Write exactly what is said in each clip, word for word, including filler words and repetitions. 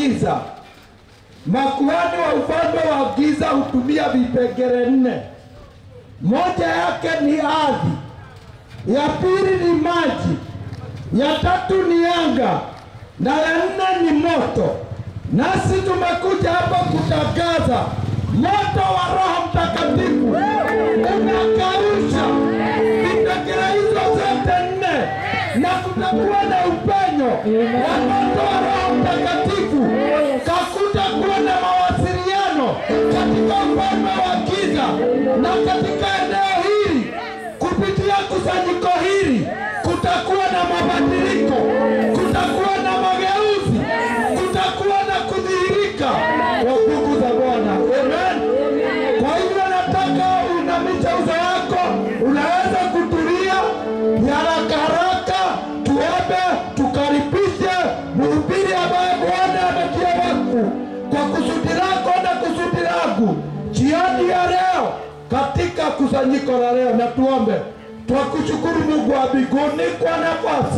giza. Makuhani wa ufalme wa giza hutumia vipengele nne. Moja yake ni ardhi, ya pili ni maji, ya tatu ni anga, na ya nne ni moto. Nasi tumekuja hapa kutangaza moto wa Roho Mtakatifu unakausha vipengele hizo zote nne, na kutakuwa na upenyo wa moto wa Roho Mtakatifu. Hakutakuwa na mawasiliano katika ufalme wa giza, na katika eneo hili kupitia kusanyiko hili kutakuwa na mabadiliko, kutakuwa na mageuzi, kutakuwa na kudhihirika kwa nguvu za Bwana. Amen. Kwa hivyo nataka unamisha uso wako, unaweza kutulia haraka haraka, tuombe tukaribishe mhubiri ambaye Bwana ametia wakfu kwa kusudi lako na kusudi langu jioni ya leo katika kusanyiko la leo. Na tuombe. Twakushukuru Mungu wa mbinguni kwa nafasi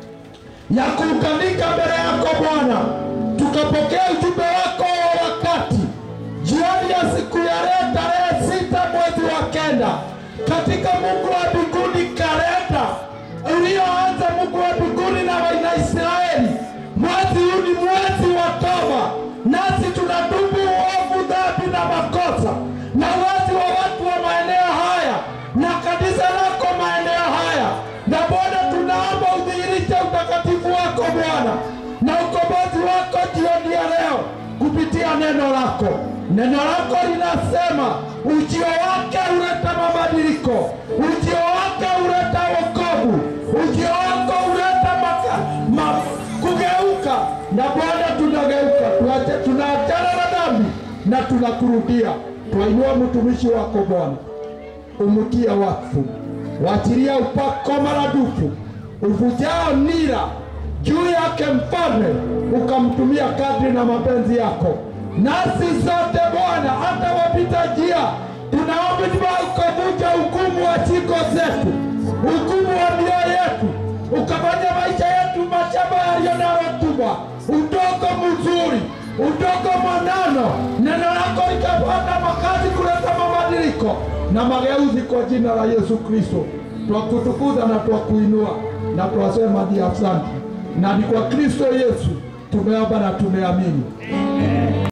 ya kuunganika mbele yako Bwana, tukapokea ujumbe wako wa wakati jioni ya siku ya leo tarehe sita mwezi wa kenda katika Mungu wa mbinguni kalenda ulioanza Mungu wa mbinguni na wana Israeli. Mwezi huu ni mwezi wa toba, nasi tunatubu uovu, dhambi na makosa na wazi wa watu wa maeneo haya na kanisa lako maeneo haya. Na Bwana tunaomba udhihirishe utakatifu wako Bwana na ukombozi wako jioni ya leo kupitia neno lako. Neno lako linasema ujio wake huleta mabadiliko, ujio wake huleta wokovu, ujio wako huleta maka, ma, kugeuka. Na Bwana tunageuka, tunaachana na dhambi na tunakurudia. Twainua mtumishi wako Bwana, umutia wakfu, wachilia upako maradufu uvujao nira juu yake Mfalme, ukamtumia kadri na mapenzi yako. Nasi sote Bwana hata wapita njia tunaomba ukavunja hukumu wa chiko zetu, hukumu wa mioyo yetu, ukafanya maisha yetu mashamba yaliyo na rutuba, udongo mzuri, udongo mwanano. Neno lako likapata makazi kuleta mabadiliko na mageuzi kwa jina la Yesu Kristo. Twakutukuza na twakuinua na twasema ni asante, na ni kwa Kristo Yesu tumeomba na tumeamini.